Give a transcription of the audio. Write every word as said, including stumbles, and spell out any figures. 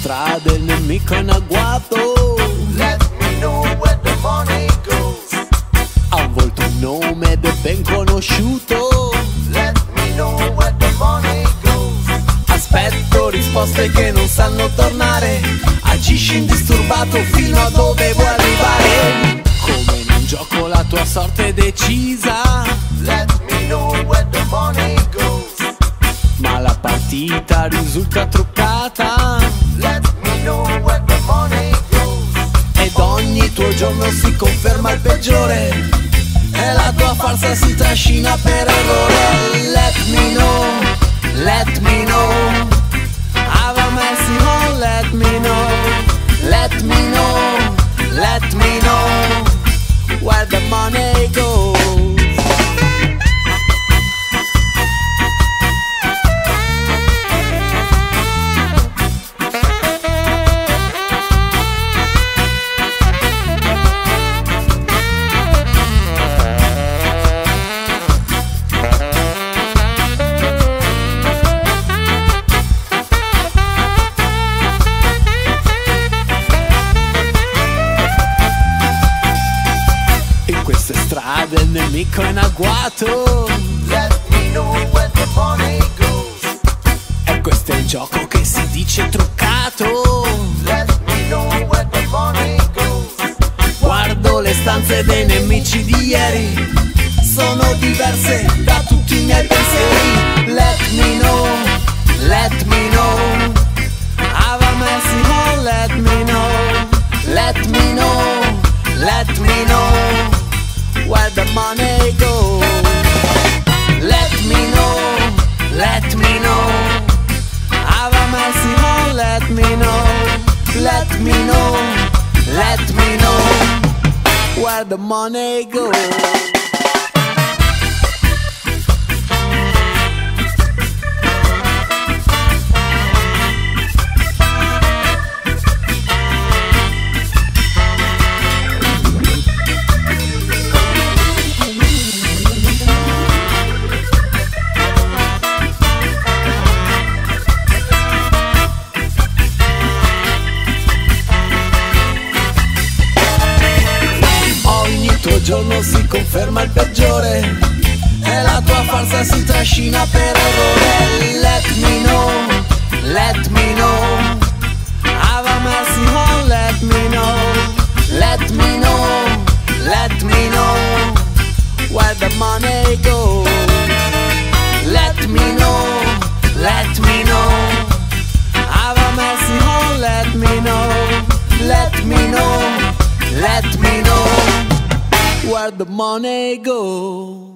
strada il nemico è in agguato. Let me know where the money goes. Ha un volto, un nome ed è ben conosciuto. Let me know where the money goes. Aspetto risposte che non sanno tornare. Agisci indisturbato fino a dove vuoi arrivare. Come in un gioco la tua sorte è decisa. Let me know where the money goes. Ma la partita risulta truccata. Let me know where the money goes. Ed ogni tuo giorno si conferma il peggiore. E la tua farsa si trascina per errore. Let me know, let me know. Have a mercy, oh, let me know. Let me know, let me know where the money goes. Strade il nemico è in agguato. Let me know where the money goes. E questo è il gioco che si dice truccato. Let me know where the money goes. Guardo le stanze dei nemici di ieri, sono diverse da tutti i miei pensieri. Let me know, let me know. Have a mercy, oh, let me know. Let me know, let me know where the money goes. Let me know, let me know. Have a mercy, oh, let me know. Let me know, let me know where the money goes. Giorno si conferma il peggiore e la tua farsa si trascina per errore. Let me know, let me know. Have a mercy, oh, let me know. Let me know, let me know where the money goes. Let me know, let me know. Have a mercy, oh, let me know. Let me know, let me know where the money goes.